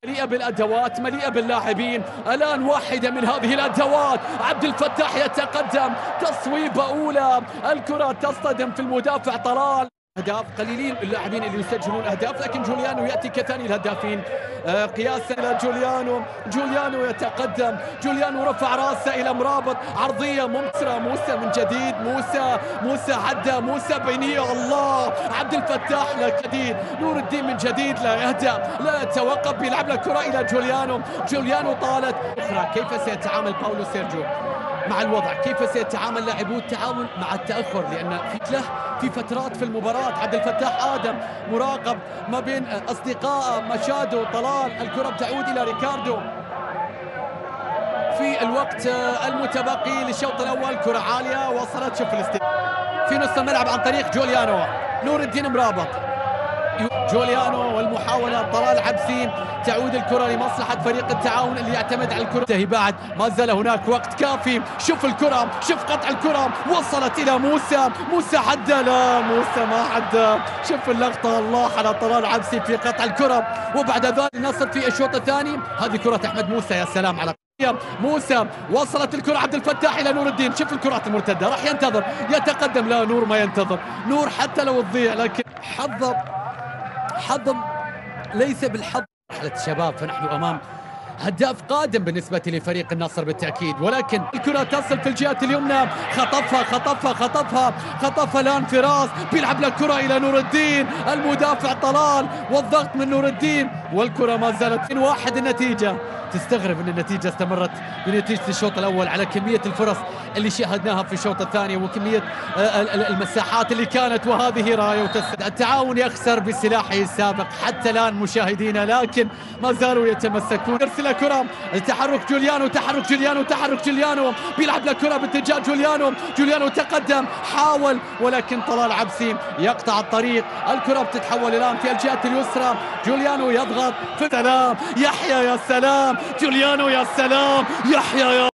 مليئة بالأدوات، مليئة باللاعبين. الآن واحدة من هذه الأدوات، عبد الفتاح يتقدم، تصويبة أولى، الكرة تصطدم في المدافع طلال. أهداف قليلين اللاعبين اللي يسجلون أهداف، لكن جوليانو يأتي كثاني الهدافين قياسا إلى جوليانو يتقدم، جوليانو رفع راسه إلى مرابط، عرضية ممترة، موسى من جديد، موسى عدى، موسى بينية، الله، عبد الفتاح لك جديد، نور الدين من جديد لا يهدأ لا يتوقف، بيلعب لك كرة إلى جوليانو طالت أخرى. كيف سيتعامل باولو سيرجيو مع الوضع؟ كيف سيتعامل لاعبو التعاون مع التأخر؟ لأن في فترات في المباراة عبد الفتاح آدم مراقب ما بين أصدقائه مشادو طلال، الكرة تعود إلى ريكاردو في الوقت المتبقي للشوط الأول. كرة عالية وصلت، شوف في نص الملعب عن طريق جوليانو، نور الدين مرابط، جوليانو والمحاولة طلال عبسي، تعود الكرة لمصلحة فريق التعاون اللي يعتمد على الكرة. بعد ما زال هناك وقت كافي، شوف الكرة، شوف قطع الكرة، وصلت إلى موسى عدى، لا موسى ما عدى، شوف اللقطة، الله على طلال عبسي في قطع الكرة. وبعد ذلك نصل في الشوط الثاني، هذه كرة أحمد موسى، يا سلام على موسى، وصلت الكرة عبد الفتاح إلى نور الدين، شوف الكرات المرتدة، راح ينتظر يتقدم، لا نور ما ينتظر، نور حتى لو تضيع، لكن حظ ليس بالحظ. مرحلة الشباب، فنحن أمام هداف قادم بالنسبة لفريق النصر بالتأكيد، ولكن الكرة تصل في الجهة اليمنى، خطفها الآن فراس، بيلعب لك كرة إلى نور الدين، المدافع طلال، والضغط من نور الدين، والكرة ما زالت 2-1 النتيجة. تستغرب ان النتيجة استمرت بنتيجة الشوط الاول على كمية الفرص اللي شاهدناها في الشوط الثاني وكمية المساحات اللي كانت، وهذه راية التعاون يخسر بسلاحه السابق حتى الان مشاهدينا، لكن ما زالوا يتمسكون. يرسل كرة، تحرك جوليانو، بيلعب لك كرة باتجاه جوليانو تقدم، حاول، ولكن طلال عبسي يقطع الطريق، الكرة بتتحول الان في الجهة اليسرى، جوليانو يضغط في سلام، يحيى يا سلام، جوليانو يا سلام، يحيى يا